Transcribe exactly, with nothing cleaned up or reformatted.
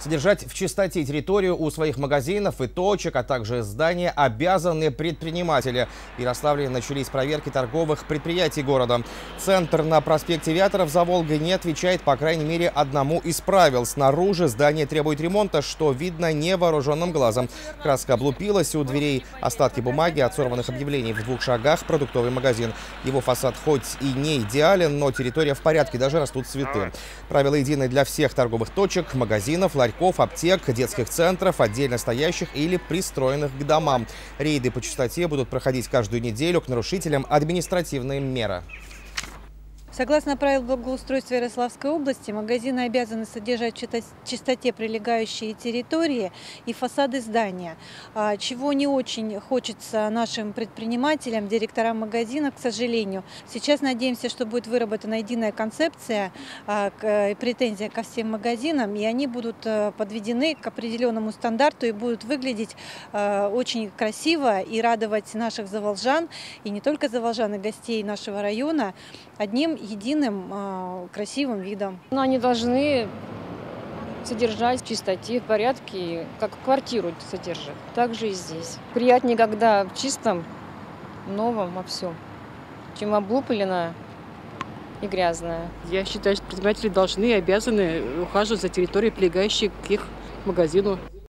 Содержать в чистоте территорию у своих магазинов и точек, а также здания обязаны предприниматели. В Ярославле начались проверки торговых предприятий города. Центр на проспекте Вяторов за Волгой не отвечает, по крайней мере, одному из правил. Снаружи здание требует ремонта, что видно невооруженным глазом. Краска облупилась, у дверей остатки бумаги от сорванных объявлений. В двух шагах продуктовый магазин. Его фасад хоть и не идеален, но территория в порядке, даже растут цветы. Правила едины для всех торговых точек, магазинов, ларьков, аптек, детских центров, отдельно стоящих или пристроенных к домам. Рейды по чистоте будут проходить каждую неделю. К нарушителям административные меры. Согласно правилам благоустройства Ярославской области, магазины обязаны содержать в чистоте прилегающие территории и фасады здания, чего не очень хочется нашим предпринимателям, директорам магазинов, к сожалению. Сейчас надеемся, что будет выработана единая концепция, претензия ко всем магазинам, и они будут подведены к определенному стандарту и будут выглядеть очень красиво и радовать наших заволжан, и не только заволжан, и гостей нашего района одним единым э, красивым видом. Но они должны содержать в чистоте, в порядке, как квартиру содержат. Так же и здесь. Приятнее, когда в чистом, новом во всем, чем облупленное и грязное. Я считаю, что предприниматели должны и обязаны ухаживать за территорией, прилегающей к их магазину.